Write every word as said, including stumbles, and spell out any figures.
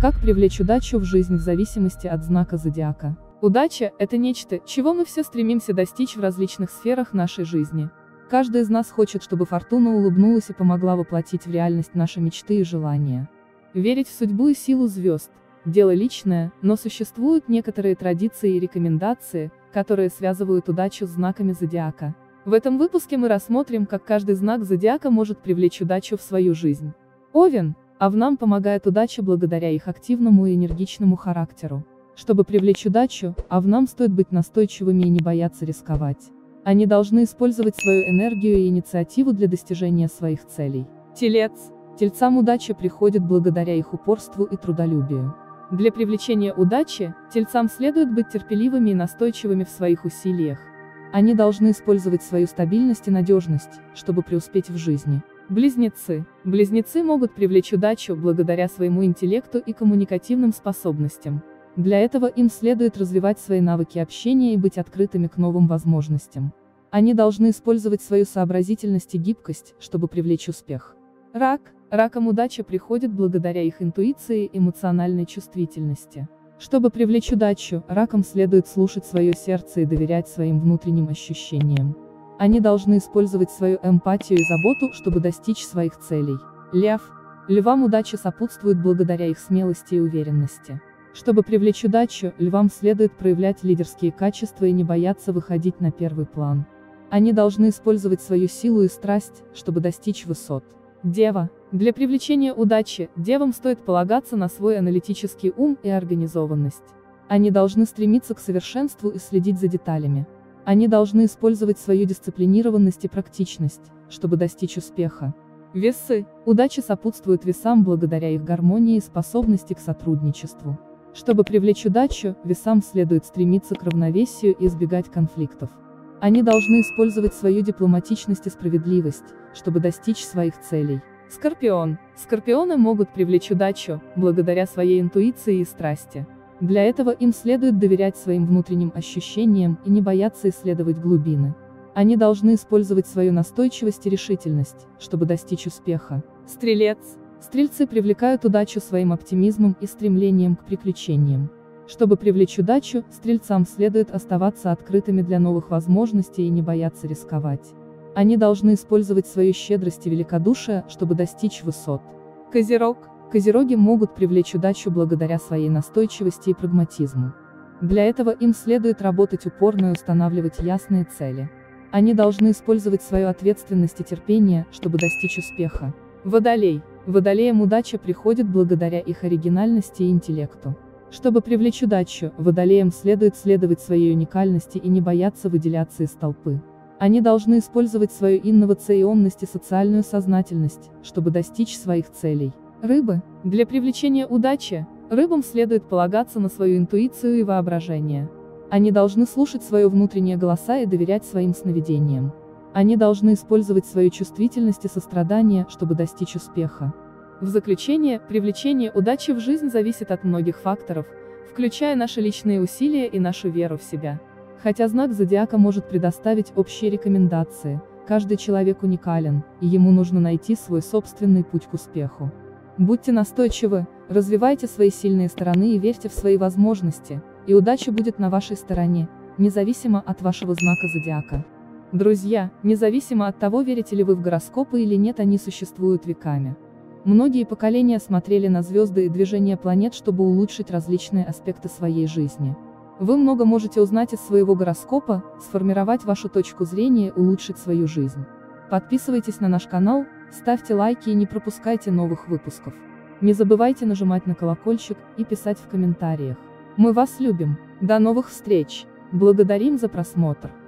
Как привлечь удачу в жизнь в зависимости от знака зодиака? Удача – это нечто, чего мы все стремимся достичь в различных сферах нашей жизни. Каждый из нас хочет, чтобы фортуна улыбнулась и помогла воплотить в реальность наши мечты и желания. Верить в судьбу и силу звезд – дело личное, но существуют некоторые традиции и рекомендации, которые связывают удачу с знаками зодиака. В этом выпуске мы рассмотрим, как каждый знак зодиака может привлечь удачу в свою жизнь. Овен. Овнам помогает удача благодаря их активному и энергичному характеру. Чтобы привлечь удачу, овнам стоит быть настойчивыми и не бояться рисковать. Они должны использовать свою энергию и инициативу для достижения своих целей. Телец. Тельцам удача приходит благодаря их упорству и трудолюбию. Для привлечения удачи, тельцам следует быть терпеливыми и настойчивыми в своих усилиях. Они должны использовать свою стабильность и надежность, чтобы преуспеть в жизни. Близнецы. Близнецы могут привлечь удачу благодаря своему интеллекту и коммуникативным способностям. Для этого им следует развивать свои навыки общения и быть открытыми к новым возможностям. Они должны использовать свою сообразительность и гибкость, чтобы привлечь успех. Рак. Ракам удача приходит благодаря их интуиции и эмоциональной чувствительности. Чтобы привлечь удачу, ракам следует слушать свое сердце и доверять своим внутренним ощущениям. Они должны использовать свою эмпатию и заботу, чтобы достичь своих целей. Лев. Львам удача сопутствует благодаря их смелости и уверенности. Чтобы привлечь удачу, львам следует проявлять лидерские качества и не бояться выходить на первый план. Они должны использовать свою силу и страсть, чтобы достичь высот. Дева. Для привлечения удачи, девам стоит полагаться на свой аналитический ум и организованность. Они должны стремиться к совершенству и следить за деталями. Они должны использовать свою дисциплинированность и практичность, чтобы достичь успеха. Весы. Удача сопутствует весам благодаря их гармонии и способности к сотрудничеству. Чтобы привлечь удачу, весам следует стремиться к равновесию и избегать конфликтов. Они должны использовать свою дипломатичность и справедливость, чтобы достичь своих целей. Скорпион. Скорпионы могут привлечь удачу, благодаря своей интуиции и страсти. Для этого им следует доверять своим внутренним ощущениям и не бояться исследовать глубины. Они должны использовать свою настойчивость и решительность, чтобы достичь успеха. Стрелец. Стрельцы привлекают удачу своим оптимизмом и стремлением к приключениям. Чтобы привлечь удачу, стрельцам следует оставаться открытыми для новых возможностей и не бояться рисковать. Они должны использовать свою щедрость и великодушие, чтобы достичь высот. Козерог. Козероги могут привлечь удачу благодаря своей настойчивости и прагматизму. Для этого им следует работать упорно и устанавливать ясные цели. Они должны использовать свою ответственность и терпение, чтобы достичь успеха. Водолей. Водолеям удача приходит благодаря их оригинальности и интеллекту. Чтобы привлечь удачу, водолеям следует следовать своей уникальности и не бояться выделяться из толпы. Они должны использовать свою инновационность и социальную сознательность, чтобы достичь своих целей. Рыбы. Для привлечения удачи, рыбам следует полагаться на свою интуицию и воображение. Они должны слушать свои внутренние голоса и доверять своим сновидениям. Они должны использовать свою чувствительность и сострадание, чтобы достичь успеха. В заключение, привлечение удачи в жизнь зависит от многих факторов, включая наши личные усилия и нашу веру в себя. Хотя знак зодиака может предоставить общие рекомендации, каждый человек уникален, и ему нужно найти свой собственный путь к успеху. Будьте настойчивы, развивайте свои сильные стороны и верьте в свои возможности, и удача будет на вашей стороне, независимо от вашего знака зодиака. Друзья, независимо от того, верите ли вы в гороскопы или нет, они существуют веками. Многие поколения смотрели на звезды и движение планет, чтобы улучшить различные аспекты своей жизни. Вы много можете узнать из своего гороскопа, сформировать вашу точку зрения и улучшить свою жизнь. Подписывайтесь на наш канал, ставьте лайки и не пропускайте новых выпусков. Не забывайте нажимать на колокольчик и писать в комментариях. Мы вас любим. До новых встреч. Благодарим за просмотр.